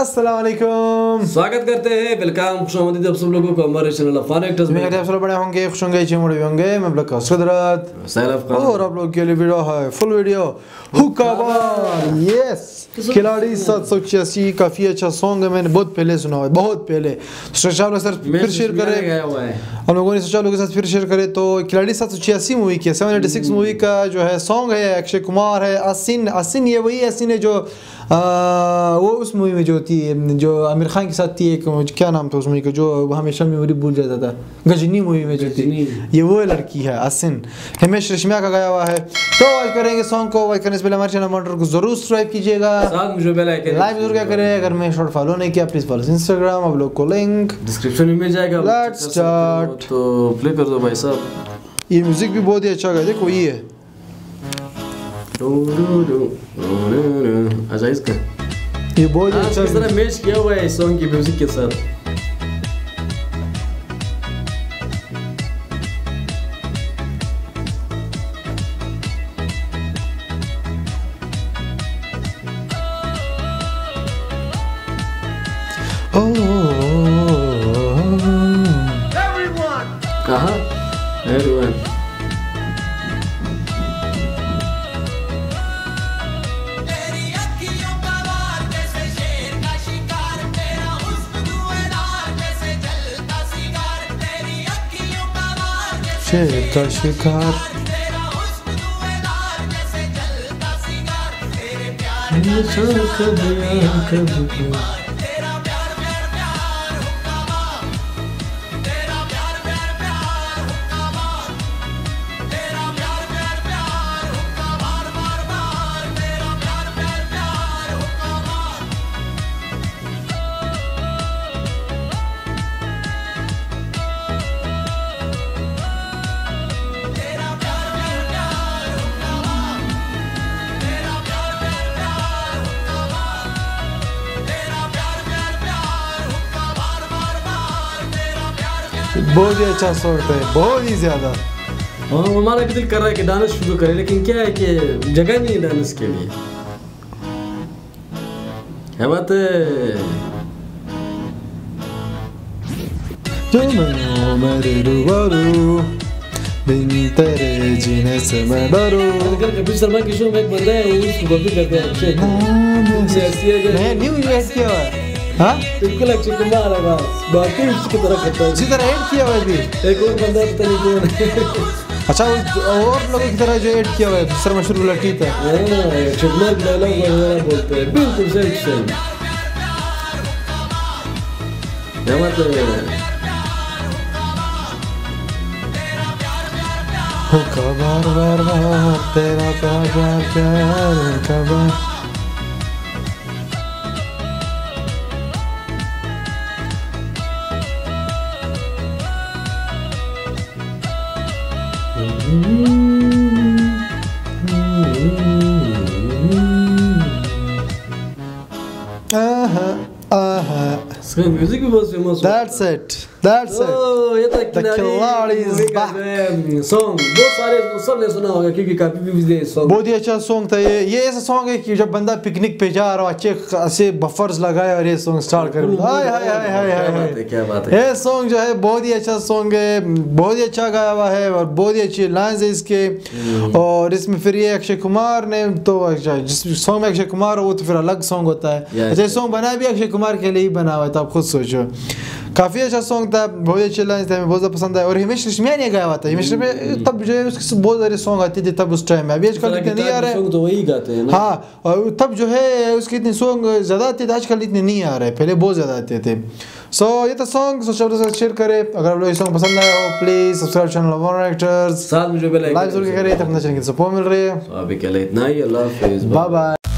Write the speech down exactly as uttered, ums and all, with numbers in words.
अस्सलाम वालेकुम, स्वागत करते हैं, वेलकम, खुशामदीद आप सब लोगों को हमारे चैनल अफान एक्टर्स में। आप सब बड़े होंगे, खुश होंगे, अच्छे मुड़े होंगे। मैं ब्लॉक सदरत सैरफ खान और आप लोग के लिए वीडियो है फुल वीडियो हुक्का बार। यस, खिलाड़ी सात सौ छियासी काफ़ी अच्छा सॉन्ग है, मैंने बहुत पहले सुना हुआ है, बहुत पहले। सोचा आप लोग सर फिर शेयर करें, हम लोगों ने सोचा लोगों के साथ फिर शेयर करें। तो खिलाड़ी सात सौ छियासी मूवी की सेवन एटी सिक्स मूवी का जो है सॉन्ग है, अक्षय कुमार है, आसिन आसिन ये वही आसिन है जो आ, वो उस मूवी में जो थी, जो आमिर खान के साथ थी, एक क्या नाम था उस मूवी का जो हमेशा मेमोरी भूल जाता था, गजनी मूवी में जो थी, ये वो लड़की है आसिन। हिमेश रेशमिया का गाया हुआ है। तो आज करेंगे सॉन्ग को, वाच करने से पहले हमारे चैनल मॉडल को जरूर सब्सक्राइब कीजिएगा, लाइक जरूर क्या करें। अगर मैं शॉर्ट फॉलो नहीं किया प्लीज फॉलो इंस्टाग्राम, आप लोग को लिंक डिस्क्रिप्शन में मिल जाएगा। Let's start. तो प्ले कर दो भाई साहब। ये म्यूजिक भी बहुत ही अच्छा है, देखो ये है अच्छा, इसका ये बहुत ही अच्छा इस तरह मैच किया हुआ है इस सॉन्ग की म्यूजिक के साथ। कहाँ एवरीवन शेर का शिकार बहुत ही अच्छा सॉन्ग है, बहुत ही ज्यादा। हाँ, हमारा भी दिल कर रहा है कि डांस शुरू करें, लेकिन क्या है कि जगह नहीं है डांस के लिए। क्या बात है? तेरे जीने से मैं डरूं। कपिल शर्मा की शो में एक बंदा है, उसको कॉपी करते हैं अक्षय। मैं न्यू ऐड किया हुआ है। हाँ, बिल्कुल अक्षय कुमार है, बस बाकी उसकी तरह करता है, इसी तरह ऐड किया हुआ है भी। एक और बंदा पता नहीं कौन है। अच्छा, और लोगों की तरह जो ऐड किया हुआ है दूसरा मशहूर लड़की था। अक्षय कुमार डायलॉग वगैरह बोलते हैं, बिल्कुल सेम सेम। क्या मतलब है? हुक्का बार बार बार तेरा प्यार प्यार प्यार हुक्का बार। आहा आहा, इसका म्यूजिक भी बहुत फेमस है। That's it, that's it. ओह, ये तो खिलाड़ी is back. सॉन्ग बहुत सारे सबने सुना होगा क्योंकि काफी व्यूज है सॉन्ग। बहुत ही अच्छा सॉन्ग था ये। ये ऐसा सॉन्ग है कि जब बंदा पिकनिक पे जा रहा हो, अच्छे खासे बफर्स लगाए और ये सॉन्ग स्टार्ट करे, हाय हाय हाय हाय हाय, क्या बात है। ये सॉन्ग जो है बहुत ही अच्छा सॉन्ग है, बहुत ही अच्छा गाया हुआ है और बहुत ही अच्छी लाइंस है इसके। और इसमें फिर ये अक्षय कुमार ने तो, जिस सॉन्ग में अक्षय कुमार हो वो तो फिर अलग सॉन्ग होता है। अच्छा, सॉन्ग बना भी अक्षय कुमार के लिए ही बना हुआ है, तो आप खुद सोचो। काफ़ी अच्छा सॉन्ग था, बहुत अच्छे लाइन्स थे, बहुत ज़्यादा पसंद आया। और हिमेश रेशमिया ने गाया हुआ था। हिमेश रेशमिया तब जो है उसके बहुत सारे सॉन्ग आते थे तब उस टाइम में, अभी आजकल इतने नहीं आ रहे हैं। तो वही गाते हैं ना। हाँ, और तब जो है उसके इतने सॉन्ग ज़्यादा आते थे, आजकल इतने नहीं आ रहे, पहले बहुत ज़्यादा आते थे। सो ये तो सॉन्ग सोचा तो शेयर करें। अगर आप लोग ये सॉन्ग पसंद आया हो please subscribe channel Afan actors, साथ में जो बेल आइकन लाइक जरूर करें, तब चैनल की सपोर्ट मिल रही है। अभी के लिए इतना ही, अल्लाह हाफिज़, बाय बाय।